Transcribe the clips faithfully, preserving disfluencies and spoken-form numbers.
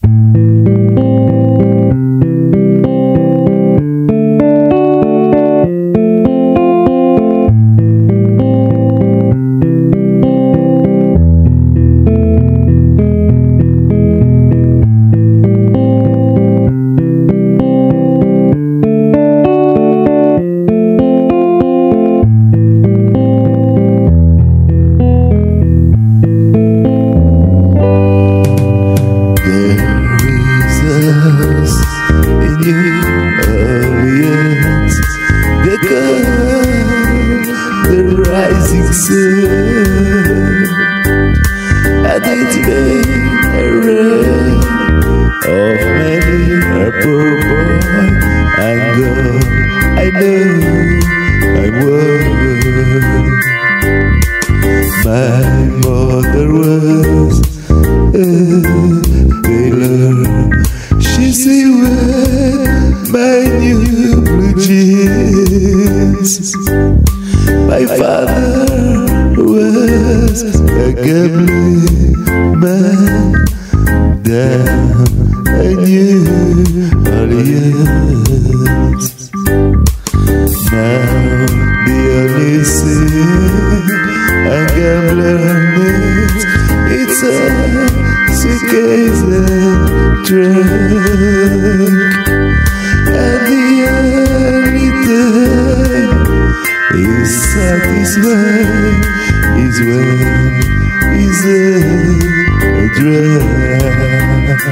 And it's been a rain of many a poor boy and girl. I know I'm worth. My mother was a tailor. She sewed my new blue jeans. My father was a gambling man down a New Orleans. Now the only thing a gambler needs, it's a suitcase and trunk. And the only thing is satisfied is when he's a drunk.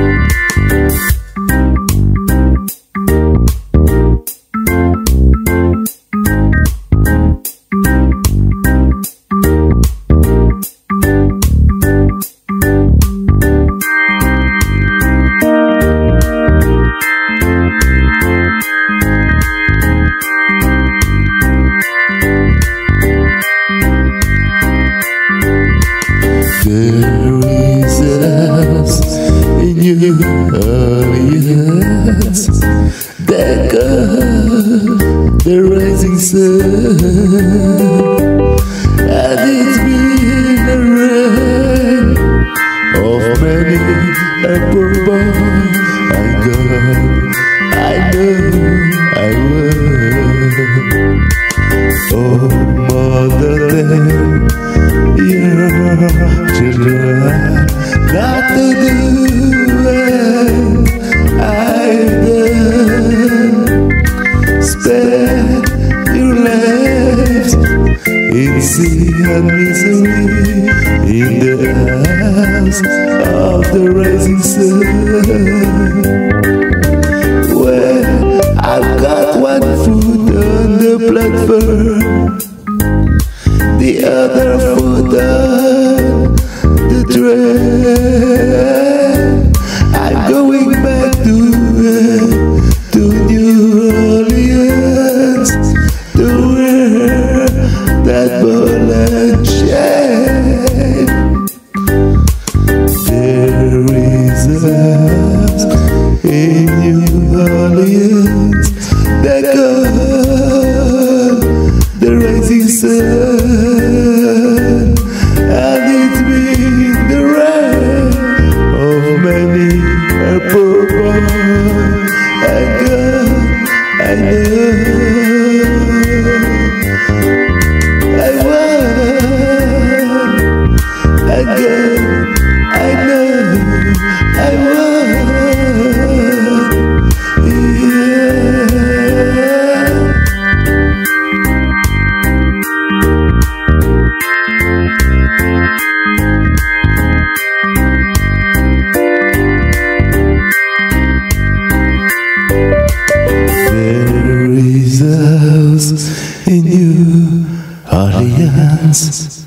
There is a house in New Orleans that got the rising sun, and it's been a rain of many a poor boy and girl. I know I will. Oh, mother, then your children got to do what I've done. Spend your lives in sin and misery in the house of the rising sun. Well, I've got one foot on the platform, the other foot on the train. I'm going back to to New Orleans to wear that ball and chain. There is a house in New Orleans that got the rising sun, and it's been the rain of many a poor boy and girl. I know I want a girl. I know I want, yeah. There is a house in New Orleans